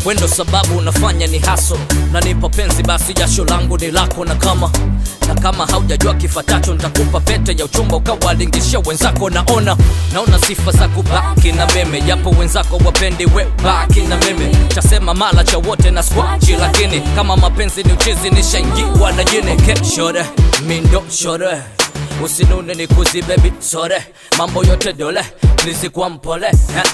Wendo sababu unafanya ni haso, na nipo penzi basi jasho langu ni lako. Na kama haujajua kifatacho nitakupa pete ya uchumba ukawalingishia wenzako. Naona sifa za kubaki na meme, japo wenzako wapendi we baki na meme. Chasema mala cha wote na squachi, lakini kama mapenzi ni uchizi nishaingiwa na jini. Shore, mindo shore, usinune ni kuzi baby sore, mambo yote dole, please kwa mpole.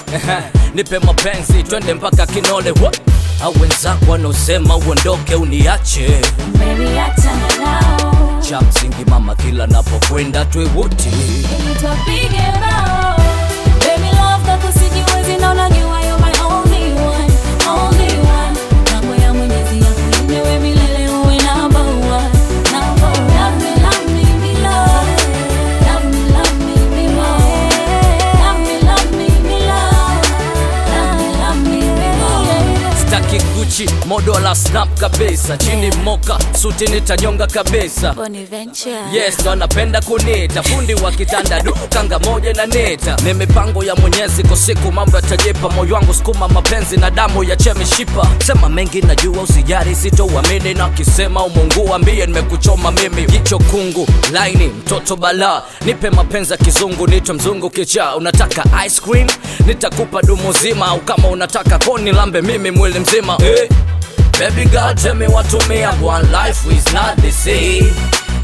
Nipe mapenzi twende mpaka kinole. Au wenzako wanaosema uondoke uniache, baby achana nao. cha msingi mama kila napokwenda tuwe wote Tupige bao. Baby love kako sijiwezi na unajua you're my only one, only one. Mambo ya Mwenyezi yakulinde wewe milele uwe number one, number one. Love me, love me, me love. Love me, love me, me more. Love me, love me, me love. Love me, love me, me more. Staki Gucci, modo la snap kabisa. Chini moka, suti nitanyonga kabisa. Bonaventure. Yes, ndo anapenda kunita fundi wa kitanda dukanga moja na neta. Ni mipango ya Mwenyezi kwa siku mambo yatajipa. Moyo wangu sukuma mapenzi na damu ya chemishipa. Sema mengi najua usijari sitouamini, na kisema umungu ambie nimekuchoma mimi. Jicho kungu, laini, mtoto bala. Nipe mapenzi kizungu, nitwe mzungu kicha. Unataka ice cream? Nitakupa dumu zima. Au kama unataka koni lambe mimi mwili mzima. Baby girl tell me what to me, one life is not the same.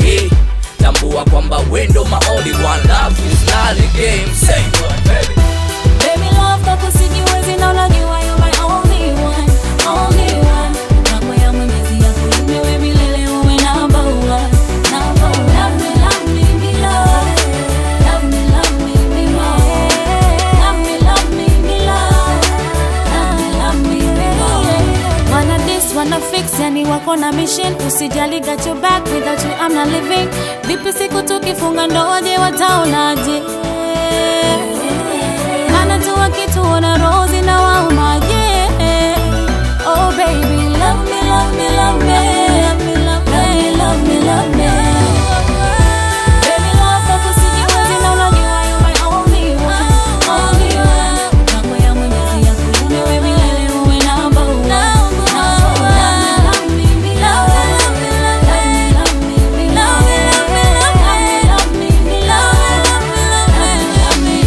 Tambua kwamba wendo my only one, love is not a game. Say what baby. Baby love kako sijiwezi na unajua you're my only one, only one. Mambo ya Mwenyezi yakulinde wewe milele uwe number one, number one. Love me, me love. Love me, me more. Love me, me love. Love me, me more. Wanna this, wanna fix, yani wako na mission. Usijali got your back, without you I'm not living. Vipi siku tukifunga ndoa je wataonaje? Mana tu wakituona rozi na waumaje. Oh baby love me, love me, love me. Love me, love me, love me, love me. Baby love kako sijiwezi na unajua you're my only one, only one. Mambo ya Mwenyezi yakulinde wewe milele uwe number one, number one. Love me, me love. Love me, love me, me love. Love me, love me, me love. Love me,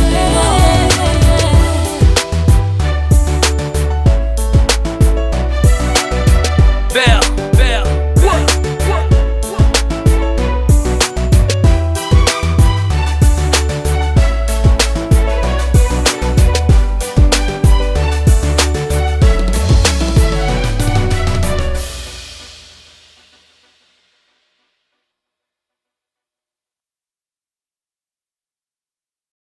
love me, me love. Bear